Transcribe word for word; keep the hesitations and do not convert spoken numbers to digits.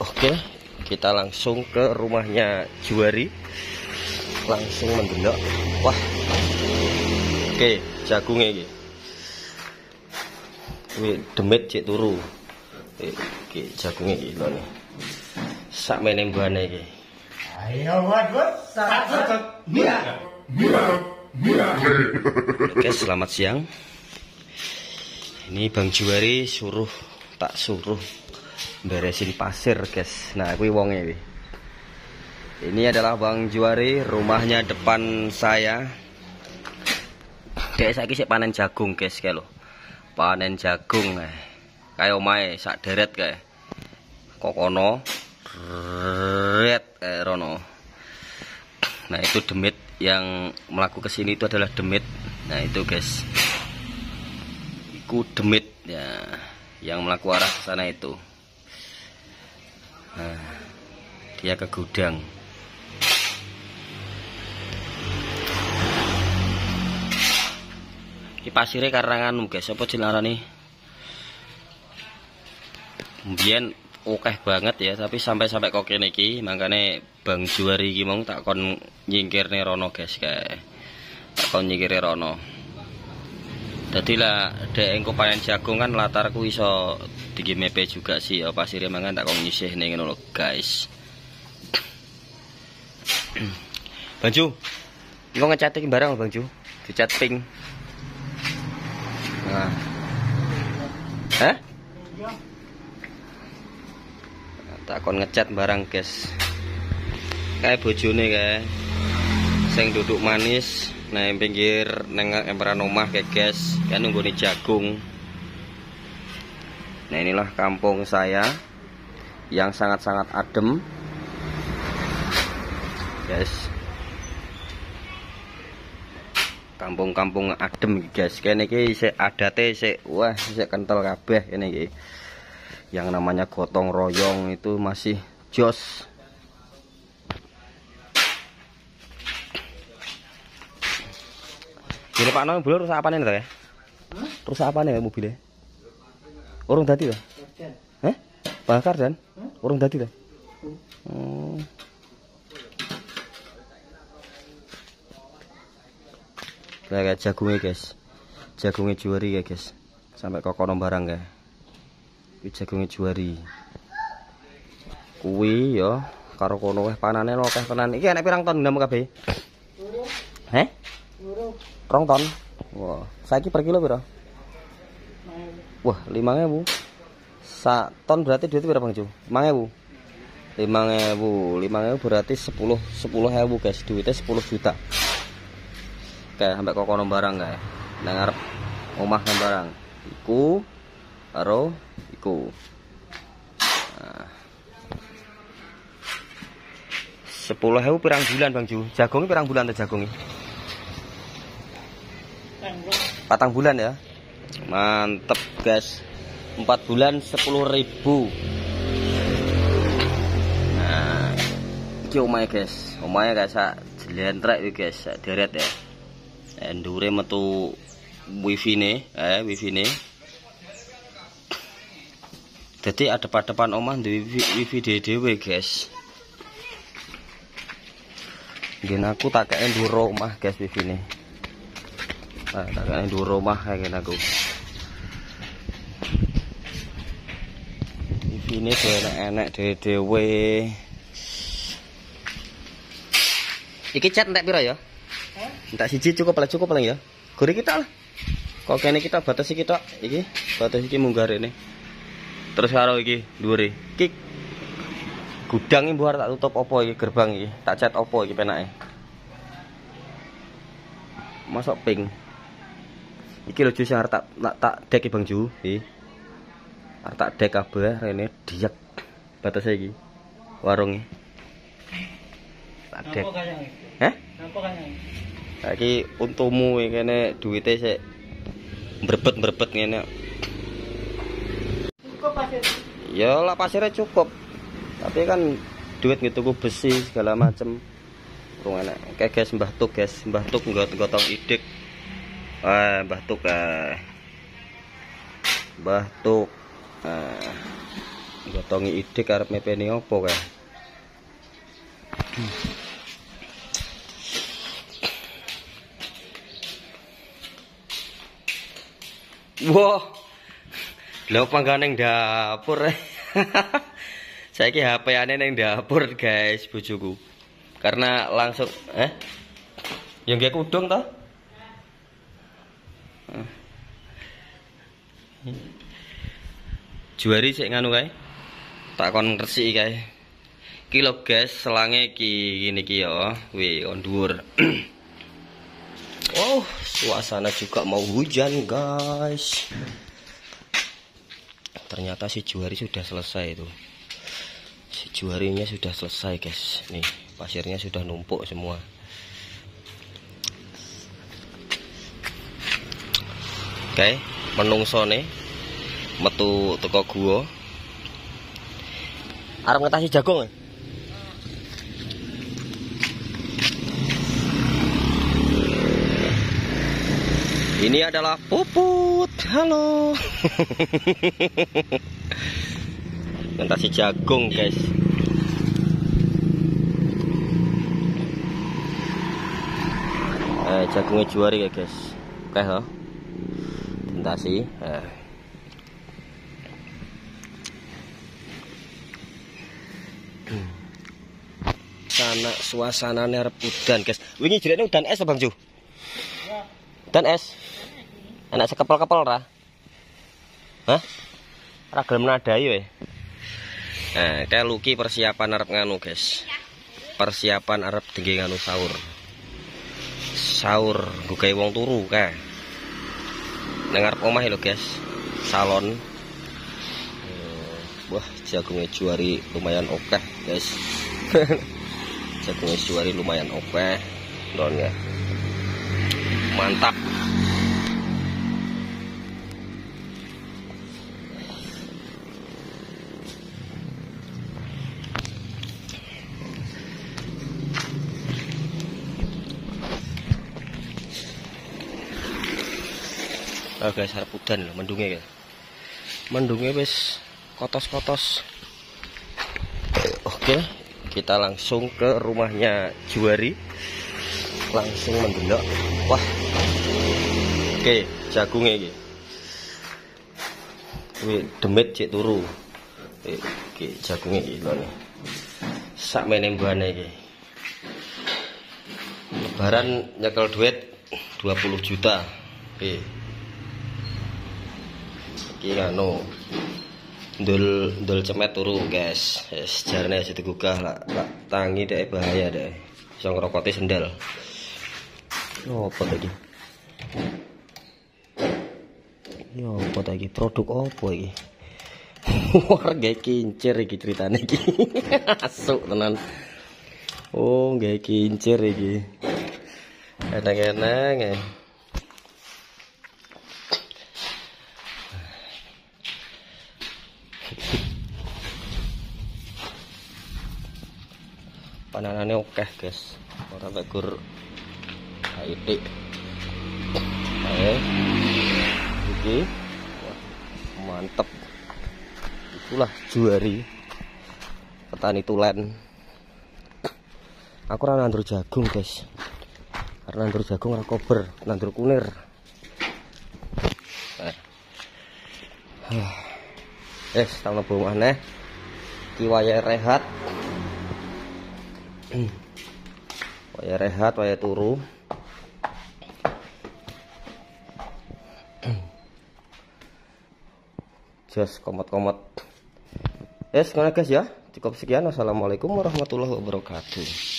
Oke, kita langsung ke rumahnya Juwari. Langsung mendelok. Wah. Oke, jagungnya iki. Kuwi demit cek turu. Oke, jagungnya iki lho. Sak mene mbane iki. Ayo buat buat satu mia mia mia. Oke, selamat siang. Ini Bang Juwari suruh tak suruh beresin pasir, guys. Nah, kuwi wonge iki. Ini adalah Bang Juwari, rumahnya depan saya. Dek saiki sik panen jagung, guys, kae lho. Panen jagung eh. Kayak omahe sak deret kae. Kokono red eh rono. Nah, itu demit yang melaku ke sini itu adalah demit. Nah, itu, guys. Iku demit ya, yang melaku arah ke sana itu. Nah, dia ke gudang. Iki pasire karangan, guys, apa dilarani? Mbiyen akeh banget ya, tapi sampai-sampai kok kene iki, makane Bang Juwari iki mong tak kon nyingkirne rono, guys, kae. Tak kon nyingkire rono. Dadi lah dek engko panen jagung kan latarku iso digemepe juga sih ya, pasire mangan tak kon nyisihne ngono lho, guys. Bang Ju, engko ngecat iki barang Bang Ju, dicat pink. Nah. Hah? Tak kon ngecat barang, guys. Kayak bojone kae. Sing duduk manis nang pinggir nang emperan omah kae, guys. Kan nunggone jagung. Nah, inilah kampung saya yang sangat-sangat adem. Guys. Kampung-kampung adem, guys. Kene iki isih adate isih wah, isih kental kabeh kene iki. Yang namanya gotong royong itu masih jos. Ini Pak Nono mobil rusak apane to ya? Hah? Rusak apane mobilnya? Urung dadi to? Heh? Bakar dan? Urung dadi to? Oh. Kayak jagungnya, guys. Jagungnya Juwari ya, guys. Sampai kokono barang kayak. Kuwi jagungnya Juwari. Kuwi ya karo kono weh panane akeh tenan. Iki enek pirang ton ndam kabeh? Loro. Heh? Loro. Rong ton. Wah, saiki per kilo pira? Wah, lima ribu. Sak ton berarti duit pira, Bang Ju? lima ribu. lima ribu, lima ribu berarti sepuluh ribu, guys. Duitnya sepuluh juta. Oke, sampai kokono barang kae. Nang ngarep omah nang barang. Iku karo iku. Nah. sepuluh ribu pirang bulan, Bang Ju? Jagung pirang bulan tuh jagung? Patang bulan ya. Mantep, guys. empat bulan sepuluh ribu. Nah, iki omahe, guys. Omahe guys sak jlentrek iki, guys, sak deret ya. Endure metu wifi ne, eh wifi ne. Jadi ada depan omah di wifi dhewe, guys. Ngen aku tak kek nduro omah, guys, wifi ne. Nah, tak kek nduro omah kae aku. Wifi ne enak-enak dhewe. Iki cat entek pira ya? Entak siji cukup lah, cukup lah ya. Gori kita lah. Kok kene kita batasi kita iki, batasi iki munggah rene. Terus karo iki dhuwure. Iki gudang iki mbuh tak tutup apa iki gerbang iki? Tak cat apa iki penake? Masuk pink. Iki lho Ju sing arep tak tak dek Bang Ju, iki. Arep tak dek kabeh rene diek. Batasi iki. Warunge. Tak dek. Heh? Napa kaya? Saiki untumu kene duwite sik mbrebet-mbrebet ngene. Cukup pasir. Ya lah pasirnya cukup. Tapi kan duit gitu besi segala macem. Kurang enak. Kayak guys Mbah Tuk, guys. Mbah Tuk nggot-ngotong idik. Eh, Mbah Tuk eh. Mbah Tuk. Eh. gotongi ide karep mepeni opo kae. Wah, lho panggane ning dapur. Saiki H P-ane ning dapur, guys, bojoku. Karena langsung eh yang nggih kudung toh? Juari sik nganu kae. Tak kon ngresiki kae. Ki lho guys, selange ki ngene iki ya, wi on dhuwur. Oh, suasana juga mau hujan, guys. Ternyata si juari sudah selesai itu. Si juarinya sudah selesai, guys. Nih, pasirnya sudah numpuk semua. Oke, menungsone metu teko gua. Arep ngetasi jagung. Ini adalah Puput. Halo. Ngetasi jagung, guys. Eh, jagungnya juari ya, guys. Oke, ha. Tentasi. Eh. Sana suasanane arep udan, guys. Wingi jerene udan es Bang Ju? Ya. Udan es. Enak sekepel-kepel ra? Hah? Ra gelem nadai we. Nah, kayak Luki persiapan arep nganu, guys. Persiapan arep dengge nganu sahur. Sahur nggo gawe wong turu kae. Nang arep omah lho, guys. Salon. Wah, jagungnya juari lumayan oke, guys. Jagungnya juari lumayan oke. Don ya. Mantap. Oh guys, harap udan loh, mendungnya guys. Mendungnya wis kotos-kotos. Oke, kita langsung ke rumahnya Juari. Langsung mendelok. Wah. Oke, jagungnya iki. Kuwi demit cek turu. Oke, jagungnya iki lho. Sak meneng mbane iki. Lebaran nyekel duit dua puluh juta. Oke. Iki anu ndul ndul cemet turu, guys. Wis jarene aja digugah lah, lah tangi dek bahaya dek. Iso ngrokoti sendal. Yo apa iki? Yo apa iki? Produk apa iki? Warga kincir iki ceritane iki. Asuk tenan. Oh, gawe kincir iki. Eneng-eneng e. Pananane oke, guys. Ora tegur itik. Ayo. Iki. Wah, mantep. Itulah Juari. Petani tulen. Aku ora nandur jagung, guys. Karena nandur jagung ora kober, nandur kunir. Eh, tak mlebu maneh. Iki wayahe rehat. Waya rehat, waya turu. Jos komot-komot. Yes, ngono guys ya. Cukup sekian. Wassalamualaikum warahmatullahi wabarakatuh.